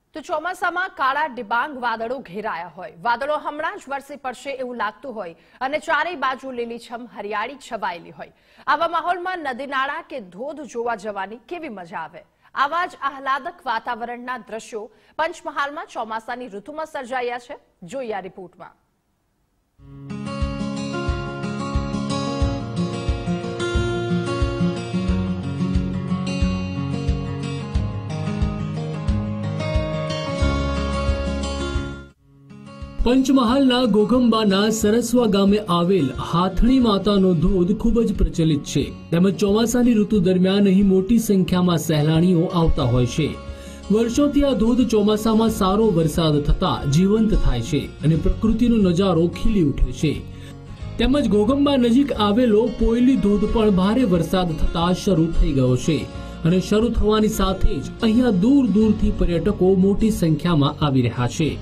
તો ચોમાસામાં કાળા ડિબાંગ વાદળો ઘેરાયા હોય, વાદળો હમણાં જ વરસી પડશે એવું લાગતું હોય અને ચારેય બાજુ લીલીછમ હરિયાળી છવાયેલી હોય. આવા માહોલમાં નદી નાળા કે ધોધ જોવા જવાની કેવી મજા આવે. આવા જ આહલાદક વાતાવરણના દ્રશ્યો પંચમહાલમાં ચોમાસાની ઋતુમાં સર્જાયા છે. જોઈએ આ રિપોર્ટમાં. પંચમહાલના ઘોઘંબાના સરસવા ગામે આવેલ હાથણી માતાનો ધોધ ખૂબ જ પ્રચલિત છે. તેમજ ચોમાસાની ઋતુ દરમિયાન અહીં મોટી સંખ્યામાં સહેલાણીઓ આવતા હોય છે. વર્ષોથી આ ધોધ ચોમાસામાં સારો વરસાદ થતા જીવંત થાય છે અને પ્રકૃતિનો નજારો ખીલી ઉઠે છે. તેમજ ઘોઘંબા નજીક આવેલો પોયલી ધોધ પણ ભારે વરસાદ થતા શરૂ થઈ ગયો છે અને શરૂ થવાની સાથે જ અહીંયા દૂર દૂરથી પર્યટકો મોટી સંખ્યામાં આવી રહ્યા છે.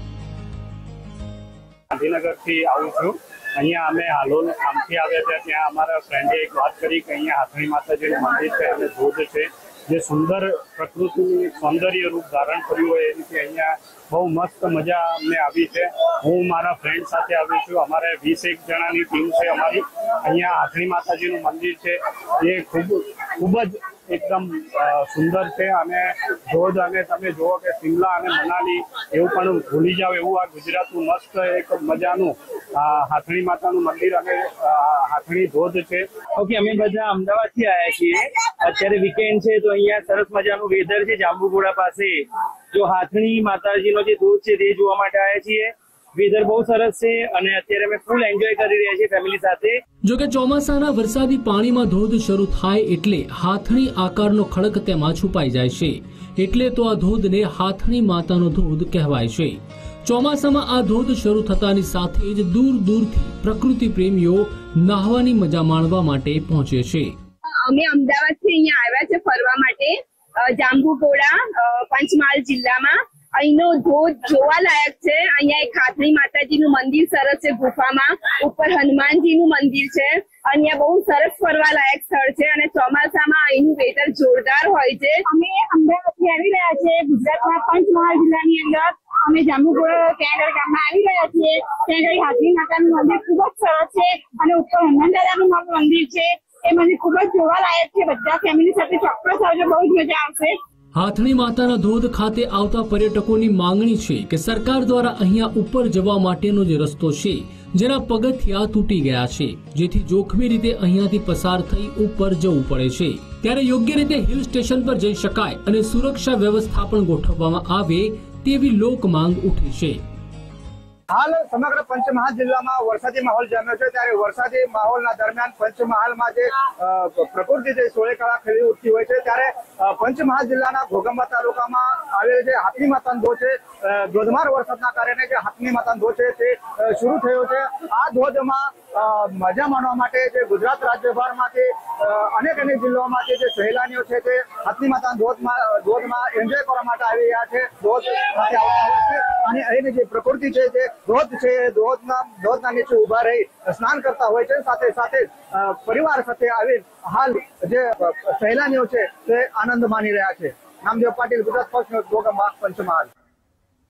ગાંધીનગરથી આવું છું. અહીંયા અમે હાલોલ કામથી આવ્યા હતા. ત્યાં અમારા ફ્રેન્ડે એક વાત કરી કે અહીંયા હાથણી માતાજીનું મંદિર છે અને ધોધ છે જે સુંદર પ્રકૃતિનું સૌંદર્ય રૂપ ધારણ કર્યું હોય એ રીતે અહીંયા બહુ મસ્ત મજા અમને આવી છે. હું મારા ફ્રેન્ડ સાથે આવી છું. અમારે 20 જણાની ટીમ છે અમારી. અહીંયા હાથણી માતાજીનું મંદિર છે એ ખૂબ જ એકદમ સુંદર છે અને ધોધ અને તમે જુઓ કે શિમલા અને મનાલી એવું પણ ભૂલી જાવ એવું આ ગુજરાતનું મસ્ત એક મજાનું હાથણી માતાનું મંદિર અને હાથણી ધોધ છે. ઓકે, અમે બધા અમદાવાદથી આવ્યા છીએ. અત્યારે વીકેન્ડ છે તો અહીંયા સરસ મજાનું વેધર છે. જાંબુઘોડા પાસે જો હાથણી માતાજીનો જે ધોધ છે તે જોવા માટે આવ્યા છીએ. વેધર બહુ સરસ છે અને અત્યારે અમે ફૂલ એન્જોય કરી રહ્યા છીએ ફેમિલી સાથે. જોકે ચોમાસાના વરસાદી પાણીમાં ધોધ શરૂ થાય એટલે હાથણી આકારનો ખડક તેમાં છુપાઈ જાય છે. એટલે તો આ ધોધને હાથણી માતાનો ધોધ કહેવાય છે. ચોમાસામાં આ ધોધ શરૂ થતાની સાથે જ દૂર દૂરથી પ્રકૃતિ પ્રેમીઓ નાહવાની મજા માણવા માટે પહોંચે છે. અમે અમદાવાદથી અહીંયા આવ્યા છે ફરવા માટે. જાંબુઘોડા પંચમહાલ જિલ્લામાં અહીંનો ધોધ જોવા લાયક છે. અહીંયા એક હાથણી માતાજીનું મંદિર સરસ છે ગુફામાં. ઉપર હનુમાનજીનું મંદિર છે. અહીંયા બહુ સરસ ફરવા લાયક સ્થળ છે અને ચોમાસામાં અહીંનું વેધર જોરદાર હોય છે. અમે અમદાવાદથી આવી રહ્યા છીએ. ગુજરાતના પંચમહાલ જિલ્લાની અંદર અમે જાંબુઘોડા ત્યાં આગળ ગામમાં આવી રહ્યા છીએ. ત્યાં આગળ હાથણી માતાનું મંદિર ખૂબ જ સરસ છે અને ઉપર હનુમાન દાદાનું મંદિર છે. એ મંદિર ખૂબ જ જોવા લાયક છે. બધા ફેમિલી સાથે ચોક્કસ આવજો, બહુ જ મજા આવશે. હાથણી માતાના ધોધ ખાતે આવતા પર્યટકોની માંગણી છે કે સરકાર દ્વારા અહીંયા ઉપર જવા માટેનો જે રસ્તો છે જેના પગથિયા તૂટી ગયા છે, જેથી જોખમી રીતે અહીંયાથી પસાર થઈ ઉપર જવું પડે છે. ત્યારે યોગ્ય રીતે હિલ સ્ટેશન પર જઈ શકાય અને સુરક્ષા વ્યવસ્થા પણ ગોઠવવામાં આવે તેવી લોક માંગ ઉઠી છે. હાલ સમગ્ર પંચમહાલ જિલ્લામાં વરસાદી માહોલ જામ્યો છે. ત્યારે વરસાદી માહોલના દરમિયાન પંચમહાલમાં જે પ્રકૃતિ જે સોળેકળા ખીલી ઉઠતી હોય છે ત્યારે પંચમહાલ જિલ્લાના ઘોઘંબા તાલુકામાં આવેલ જે હાથણી માતાનો ધોધ છે, ધોધમાર વરસાદના કારણે જે હાથણી માતાનો ધોધ છે તે શરૂ થયો છે. આ ધોધમાં મજા માણવા માટે જે ગુજરાત રાજ્યભરમાંથી અનેક જિલ્લાઓમાંથી જે સહેલાણીઓ છે તે હાથણી માતાના ધોધમાં એન્જોય કરવા માટે આવી રહ્યા છે. ધોધ સાથે આવતા હોય છે અને અહીંની જે પ્રકૃતિ છે જે ધોધ છે ધોધના નીચે ઉભા રહી સ્નાન કરતા હોય છે. સાથે સાથે પરિવાર સાથે આવી હાલ જે સહેલાણીઓ છે તે આનંદ માણી રહ્યા છે. Namdev Patil, Gujarat first news, Ghoghamba, Panchmahal.